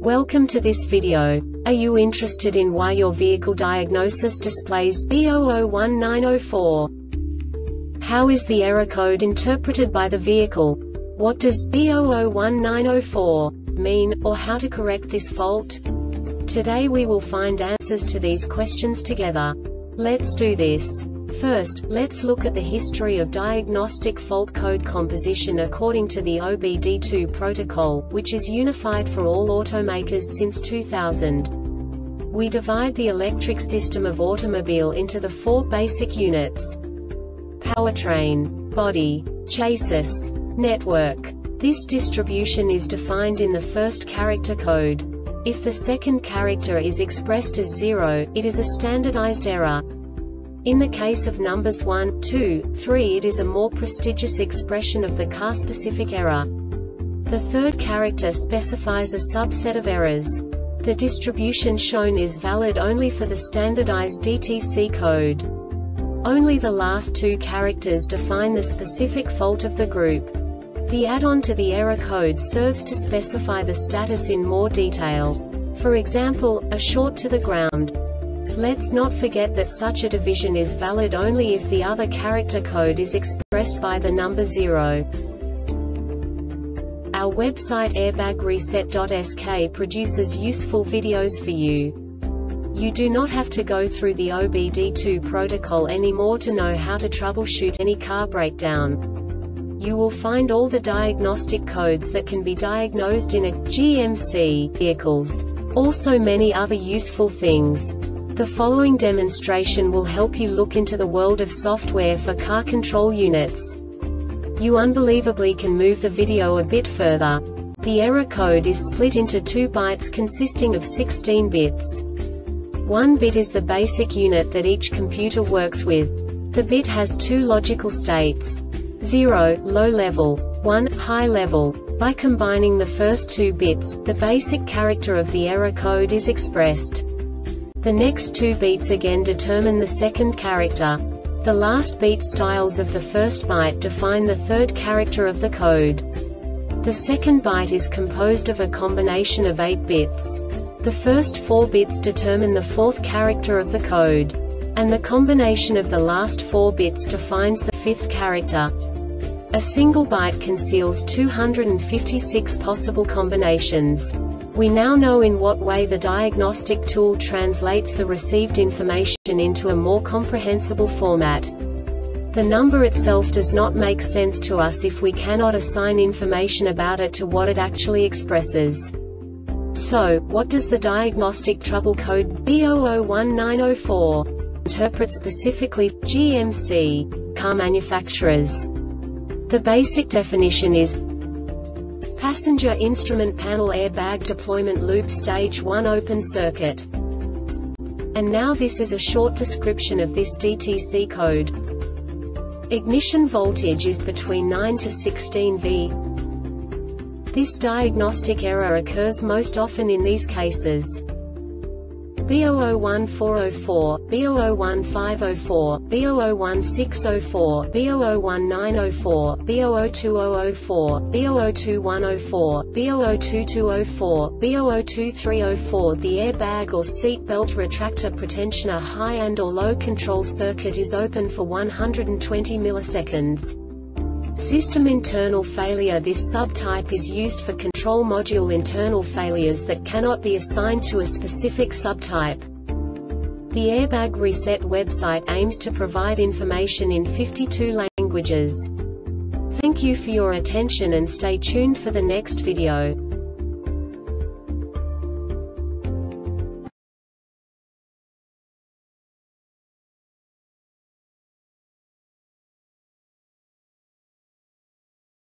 Welcome to this video. Are you interested in why your vehicle diagnosis displays B001904? How is the error code interpreted by the vehicle? What does B001904 mean, or how to correct this fault? Today we will find answers to these questions together. Let's do this. First, let's look at the history of diagnostic fault code composition according to the OBD2 protocol, which is unified for all automakers since 2000. We divide the electric system of automobile into the four basic units: powertrain, body, chassis, network. This distribution is defined in the first character code. If the second character is expressed as 0, it is a standardized error. In the case of numbers 1, 2, 3, it is a more prestigious expression of the car-specific error. The third character specifies a subset of errors. The distribution shown is valid only for the standardized DTC code. Only the last two characters define the specific fault of the group. The add-on to the error code serves to specify the status in more detail. For example, a short to the ground. Let's not forget that such a division is valid only if the other character code is expressed by the number 0. Our website airbagreset.sk produces useful videos for you. You do not have to go through the OBD2 protocol anymore to know how to troubleshoot any car breakdown. You will find all the diagnostic codes that can be diagnosed in a GMC vehicles. Also many other useful things. The following demonstration will help you look into the world of software for car control units. You unbelievably can move the video a bit further. The error code is split into 2 bytes consisting of 16 bits. 1 bit is the basic unit that each computer works with. The bit has 2 logical states: 0, low level, 1, high level. By combining the first 2 bits, the basic character of the error code is expressed. The next 2 beats again determine the second character. The last beat styles of the first byte define the third character of the code. The second byte is composed of a combination of 8 bits. The first 4 bits determine the fourth character of the code. And the combination of the last 4 bits defines the fifth character. A single byte conceals 256 possible combinations. We now know in what way the diagnostic tool translates the received information into a more comprehensible format. The number itself does not make sense to us if we cannot assign information about it to what it actually expresses. So, what does the diagnostic trouble code B001904 interpret specifically for GMC car manufacturers? The basic definition is passenger instrument panel airbag deployment loop stage 1 open circuit. And now this is a short description of this DTC code. Ignition voltage is between 9 to 16 V. This diagnostic error occurs most often in these cases: B001404, B001504, B001604, B001904, B002004, B002104, B002204, B002304. The airbag or seat belt retractor pretensioner high and or low control circuit is open for 120 milliseconds. System internal failure. This subtype is used for control module internal failures that cannot be assigned to a specific subtype. The Airbag Reset website aims to provide information in 52 languages. Thank you for your attention and stay tuned for the next video.